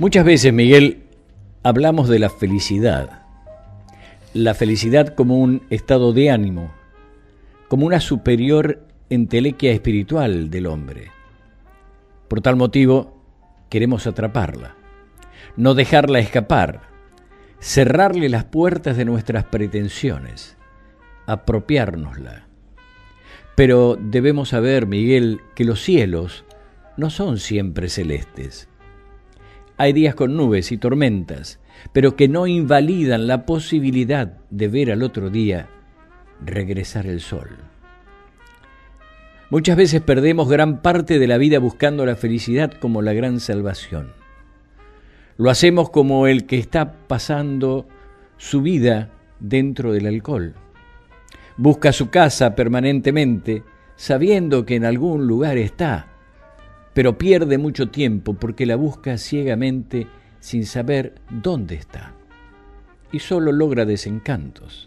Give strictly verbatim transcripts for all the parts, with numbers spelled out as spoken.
Muchas veces, Miguel, hablamos de la felicidad. La felicidad como un estado de ánimo, como una superior entelequia espiritual del hombre. Por tal motivo, queremos atraparla, no dejarla escapar, cerrarle las puertas de nuestras pretensiones, apropiárnosla. Pero debemos saber, Miguel, que los cielos no son siempre celestes. Hay días con nubes y tormentas, pero que no invalidan la posibilidad de ver al otro día regresar el sol. Muchas veces perdemos gran parte de la vida buscando la felicidad como la gran salvación. Lo hacemos como el que está pasando su vida dentro del alcohol. Busca su casa permanentemente, sabiendo que en algún lugar está, pero pierde mucho tiempo porque la busca ciegamente sin saber dónde está, y solo logra desencantos.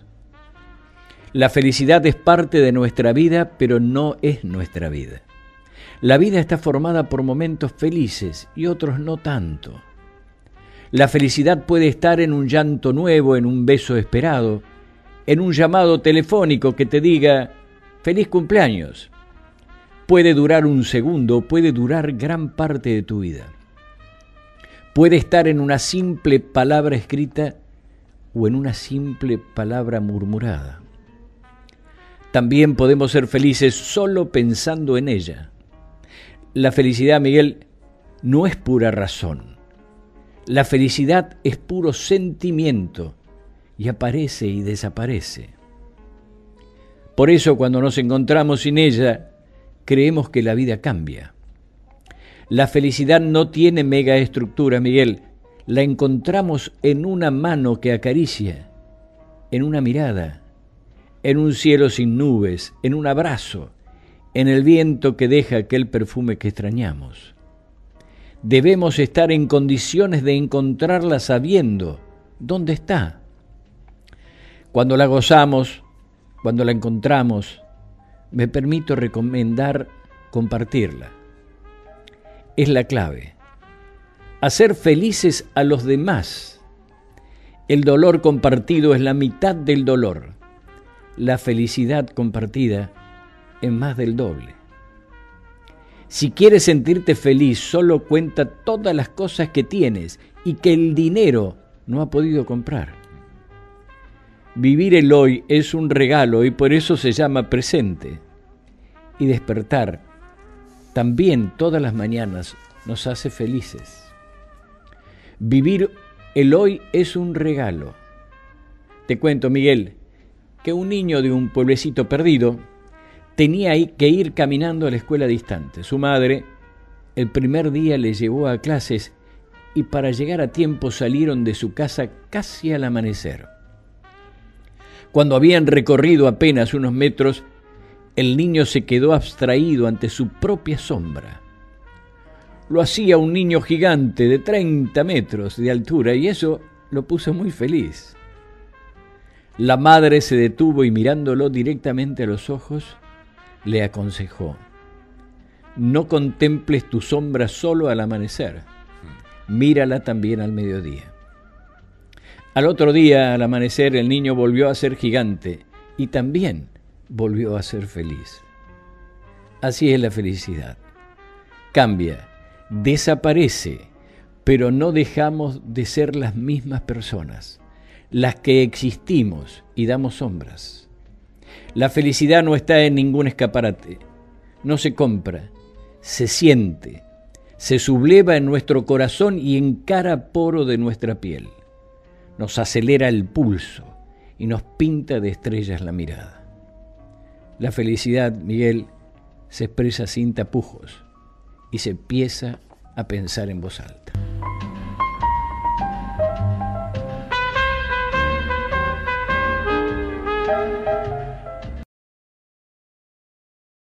La felicidad es parte de nuestra vida, pero no es nuestra vida. La vida está formada por momentos felices y otros no tanto. La felicidad puede estar en un llanto nuevo, en un beso esperado, en un llamado telefónico que te diga «feliz cumpleaños». Puede durar un segundo, puede durar gran parte de tu vida. Puede estar en una simple palabra escrita o en una simple palabra murmurada. También podemos ser felices solo pensando en ella. La felicidad, Miguel, no es pura razón. La felicidad es puro sentimiento y aparece y desaparece. Por eso, cuando nos encontramos sin ella, creemos que la vida cambia. La felicidad no tiene megaestructura, Miguel. La encontramos en una mano que acaricia, en una mirada, en un cielo sin nubes, en un abrazo, en el viento que deja aquel perfume que extrañamos. Debemos estar en condiciones de encontrarla sabiendo dónde está. Cuando la gozamos, cuando la encontramos, me permito recomendar compartirla. Es la clave. Hacer felices a los demás. El dolor compartido es la mitad del dolor. La felicidad compartida es más del doble. Si quieres sentirte feliz, solo cuenta todas las cosas que tienes y que el dinero no ha podido comprar. Vivir el hoy es un regalo y por eso se llama presente. Y despertar también todas las mañanas nos hace felices. Vivir el hoy es un regalo. Te cuento, Miguel, que un niño de un pueblecito perdido tenía que ir caminando a la escuela distante. Su madre el primer día le llevó a clases y para llegar a tiempo salieron de su casa casi al amanecer. Cuando habían recorrido apenas unos metros, el niño se quedó abstraído ante su propia sombra. Lo hacía un niño gigante de treinta metros de altura y eso lo puso muy feliz. La madre se detuvo y mirándolo directamente a los ojos, le aconsejó: no contemples tu sombra solo al amanecer, mírala también al mediodía. Al otro día, al amanecer, el niño volvió a ser gigante y también volvió a ser feliz. Así es la felicidad. Cambia, desaparece, pero no dejamos de ser las mismas personas, las que existimos y damos sombras. La felicidad no está en ningún escaparate, no se compra, se siente, se subleva en nuestro corazón y en cada poro de nuestra piel. Nos acelera el pulso y nos pinta de estrellas la mirada. La felicidad, Miguel, se expresa sin tapujos y se empieza a pensar en voz alta.